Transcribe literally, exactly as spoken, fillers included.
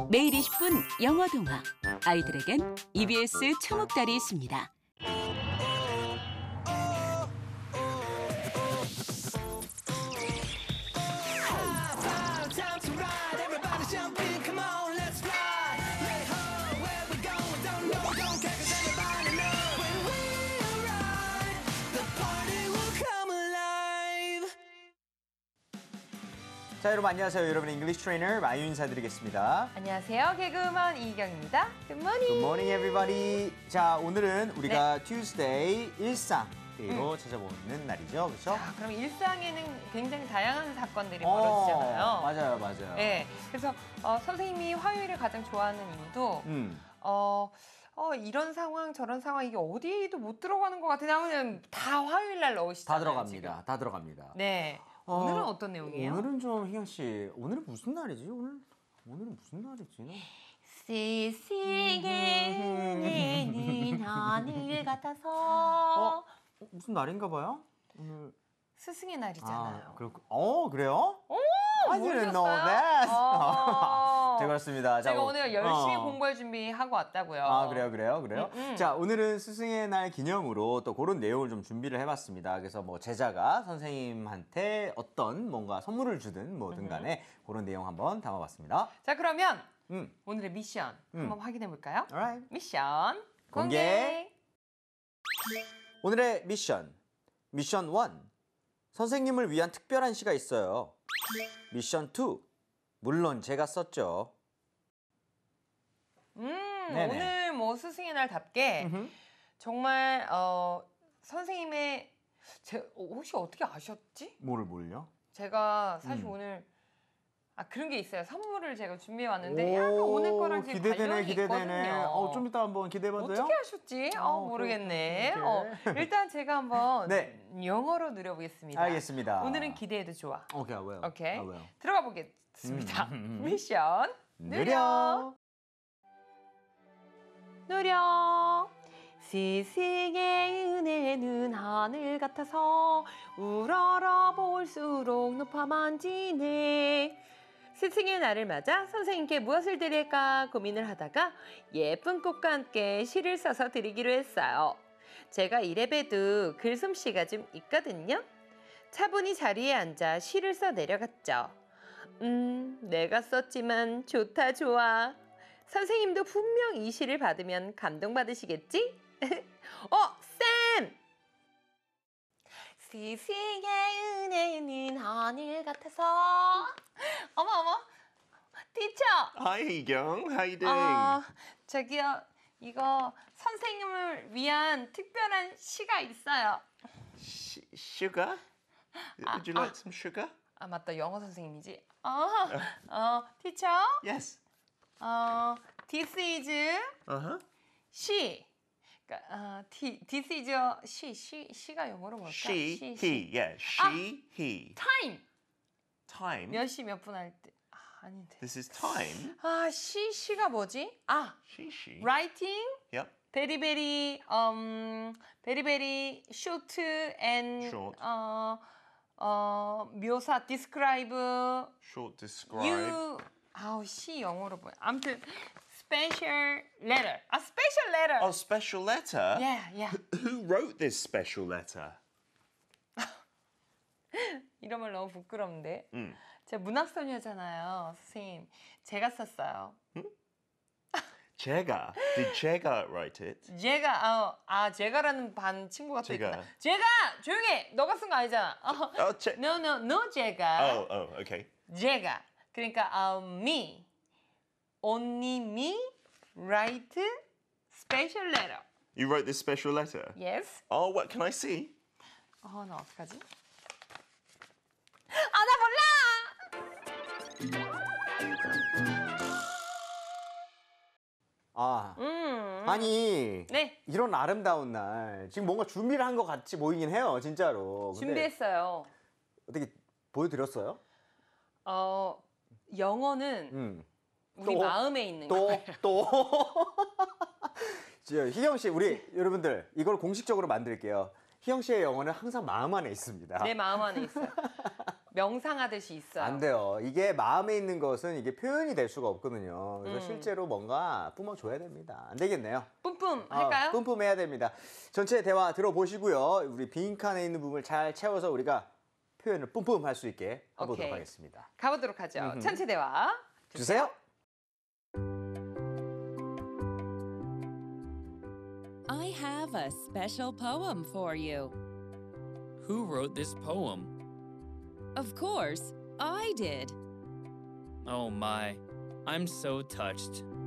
매일 이십 분 영어 동화. 아이들에겐 이비에스 초목달이 있습니다. 자, 여러분 안녕하세요. 여러분의 잉글리시 트레이너 마유 인사드리겠습니다. 안녕하세요. 개그우먼 이희경입니다. Good morning. Good morning, everybody. 자, 오늘은 우리가 네. Tuesday 일상 데이로 음. 찾아보는 날이죠, 그렇죠? 자, 그럼 일상에는 굉장히 다양한 사건들이 어, 벌어지잖아요. 맞아요, 맞아요. 네, 그래서 어, 선생님이 화요일을 가장 좋아하는 이유도 음. 어, 어, 이런 상황 저런 상황 이게 어디에도 못 들어가는 것 같은데 하면 다 화요일 날 넣으시잖아요. 다 들어갑니다. 지금. 다 들어갑니다. 네. 어, 오늘은 어떤 내용이에요? 오늘은 좀 희경 씨, 오늘은 무슨 날이지? 오늘 오늘은 무슨 날이지? 스승의 하늘 같아서 어? 무슨 날인가 봐요? 오늘 스승의 날이잖아요. 아, 그렇고. 어, 그래요? 오, I didn't know 모르셨어요? that. 어. 네, 그렇습니다. 자, 제가 오늘 열심히 어. 공부할 준비하고 왔다고요. 아, 그래요, 그래요, 그래요. 음, 음. 자, 오늘은 스승의 날 기념으로 또 그런 내용을 좀 준비를 해봤습니다. 그래서 뭐 제자가 선생님한테 어떤 뭔가 선물을 주든 뭐든 간에 그런 내용 한번 담아봤습니다. 자, 그러면 음. 오늘의 미션 음. 한번 확인해 볼까요? Alright. 미션 공개. 공개. 오늘의 미션. 미션 일. 선생님을 위한 특별한 시가 있어요. 미션 이. 물론 제가 썼죠. 음, 네네. 오늘 뭐 스승의 날답게 음흠. 정말 어, 선생님의 제, 혹시 어떻게 아셨지? 뭐를 뭘요? 제가 사실 음. 오늘 아 그런 게 있어요. 선물을 제가 준비해 왔는데 약간 오늘 거랑 지금 기대되네, 관련이 기대되네. 있거든요. 어, 좀 이따 한번 기대해봐도요? 어떻게 하셨지? 어, 어, 모르겠네. 오케이, 어, 오케이. 일단 제가 한번 네. 영어로 누려보겠습니다. 알겠습니다. 오늘은 기대해도 좋아. 오케이, 왜요? 오케이. 아, 왜요? 들어가 보겠습니다. 음, 음, 음. 미션 느려. 누려. 스승의 은혜는 하늘 같아서 우러러 볼수록 높아만 지네. 스승의 날을 맞아 선생님께 무엇을 드릴까 고민을 하다가 예쁜 꽃과 함께 시를 써서 드리기로 했어요. 제가 이래봬도 글솜씨가 좀 있거든요. 차분히 자리에 앉아 시를 써 내려갔죠. 음, 내가 썼지만 좋다 좋아. 선생님도 분명 이 시를 받으면 감동받으시겠지? 어, 쌤! 스승의 은혜는 하늘 같아서 어머 어머 티처! Hi, Hee-kyung. How you doing? 어, 저기요 이거 선생님을 위한 특별한 시가 있어요. Sh- sugar? Would you like some sugar? 아 맞다 영어 선생님이지. 어, 어 티처. Yes. 어, this is Uh-huh. she. 그러니까 어, thi- this is she. she. she가 영어로 뭘까? She, she, he. Yeah, she, he. time. Time. 몇 시 몇 분 할 때. 아, 아닌데. This is time. 아, she, she가 뭐지? 아, She, she. writing. Yep. very very um very very short and Short. 어, 어, 묘사 describe Short describe. you 아우 시 영어로 뭐야? 아무튼 special letter. 아 special letter. Oh, special letter? Yeah, yeah. Who wrote this special letter? 이런 말 너무 부끄럽는데. 음. 제가 문학소녀잖아요, 선생님. 제가 썼어요. 제가. Did 제가 write it? 제가 아, 아 제가라는 반 친구가 또 제가. 있구나. 제가 조용해. 너가 쓴 거 아니잖아. 어. Oh, 제... No, no, no, 제가. oh, oh, okay. 제가. 그러니까 uh, me, only me write special letter. You wrote this special letter? Yes. Oh, what can I see? 어, 나 어떡하지? 아, 나 몰라. 아, 음. 아니 네. 이런 아름다운 날 지금 뭔가 준비를 한 것 같이 보이긴 해요, 진짜로. 근데 준비했어요. 어떻게 보여드렸어요? 어, 영어는 음. 우리 또, 마음에 있는 또, 거예요. 또. 저, 희경 씨, 우리 여러분들 이걸 공식적으로 만들게요. 희영 씨의 영어는 항상 마음 안에 있습니다. 내 마음 안에 있어요. 명상하듯이 있어요. 안 돼요. 이게 마음에 있는 것은 이게 표현이 될 수가 없거든요. 그래서 음. 실제로 뭔가 뿜어줘야 됩니다. 안 되겠네요. 뿜뿜 어, 할까요? 뿜뿜해야 됩니다. 전체 대화 들어보시고요. 우리 빈칸에 있는 부분을 잘 채워서 우리가 표현을 뿜뿜 할 수 있게 해보도록 오케이. 하겠습니다. 가보도록 하죠. 음흠. 전체 대화 주세요. I have a special poem for you. Who wrote this poem? Of course, I did. Oh my, I'm so touched.